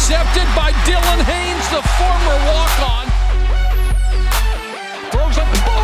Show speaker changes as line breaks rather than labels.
intercepted by Dylan Haynes, the former walk-on. Throws up the ball.